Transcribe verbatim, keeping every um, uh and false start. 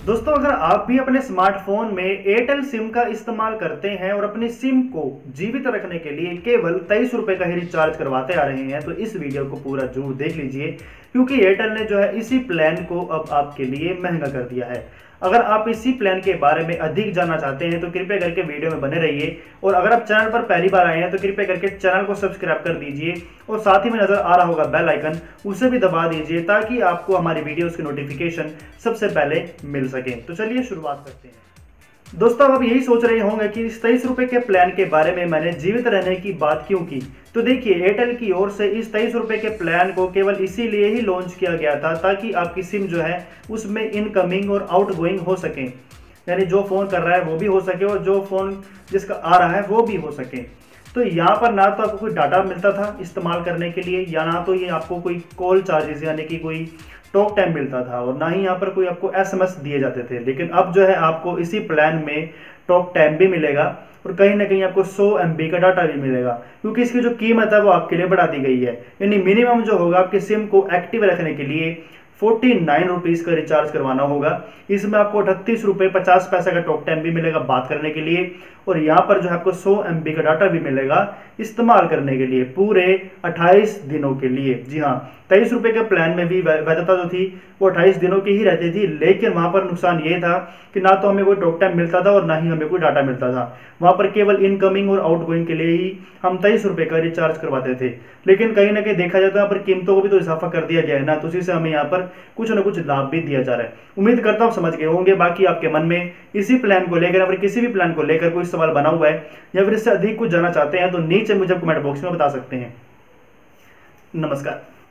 दोस्तों, अगर आप भी अपने स्मार्टफोन में एयरटेल सिम का इस्तेमाल करते हैं और अपनी सिम को जीवित रखने के लिए केवल तेईस रुपए का ही रिचार्ज करवाते आ रहे हैं, तो इस वीडियो को पूरा जरूर देख लीजिए, क्योंकि एयरटेल ने जो है इसी प्लान को अब आपके लिए महंगा कर दिया है। अगर आप इसी प्लान के बारे में अधिक जानना चाहते हैं तो कृपया करके वीडियो में बने रहिए, और अगर आप चैनल पर पहली बार आए हैं तो कृपया करके चैनल को सब्सक्राइब कर दीजिए और साथ ही में नजर आ रहा होगा बेल आइकन, उसे भी दबा दीजिए ताकि आपको हमारी वीडियोस की नोटिफिकेशन सबसे पहले मिल सके। तो चलिए शुरुआत करते हैं। दोस्तों, आप यही सोच रहे होंगे कि इस तेईस रुपए के प्लान के बारे में मैंने जीवित रहने की बात क्यों की। तो देखिए, एयरटेल की ओर से इस तेईस रुपए के प्लान को केवल इसीलिए ही लॉन्च किया गया था ताकि आपकी सिम जो है उसमें इनकमिंग और आउटगोइंग हो सके, यानी जो फोन कर रहा है वो भी हो सके और जो फोन जिसका आ रहा है वो भी हो सके। तो यहाँ पर ना तो आपको कोई डाटा मिलता था इस्तेमाल करने के लिए, या ना तो ये आपको कोई कॉल चार्जेस यानी कि कोई टॉक टाइम मिलता था, और ना ही यहाँ पर कोई आपको एसएमएस दिए जाते थे। लेकिन अब जो है आपको इसी प्लान में टॉक टाइम भी मिलेगा और कहीं ना कहीं आपको सौ एमबी का डाटा भी मिलेगा, क्योंकि इसकी जो कीमत है वो आपके लिए बढ़ा दी गई है। यानी मिनिमम जो होगा आपकी सिम को एक्टिव रखने के लिए फोर्टी नाइन रुपीज का रिचार्ज करवाना होगा। इसमें आपको अठतीस रुपये पचास पैसे का टॉक टाइम भी मिलेगा बात करने के लिए, और यहाँ पर जो है आपको सौ एमबी का डाटा भी मिलेगा इस्तेमाल करने के लिए पूरे अट्ठाईस दिनों के लिए। जी हाँ, तेईस रुपए के प्लान में भी वैधता जो थी वो अट्ठाईस दिनों की ही रहती थी, लेकिन वहां पर नुकसान ये था कि ना तो हमें कोई टॉक टाइम मिलता था और ना ही हमें कोई डाटा मिलता था। वहां पर केवल इनकमिंग और आउटगोइंग के लिए ही हम तेईस रुपए का रिचार्ज करवाते थे। लेकिन कहीं ना कहीं देखा जाए तो यहाँ पर कीमतों को भी तो इजाफा कर दिया गया है ना, तो उसी से हमें यहाँ पर कुछ ना कुछ लाभ भी दिया जा रहा है। उम्मीद करता हूँ समझ गए होंगे। बाकी आपके मन में इसी प्लान को लेकर या फिर किसी भी प्लान को लेकर कोई सवाल बना हुआ है या फिर इससे अधिक कुछ जानना चाहते हैं तो नीचे मुझे कमेंट बॉक्स में बता सकते हैं। नमस्कार।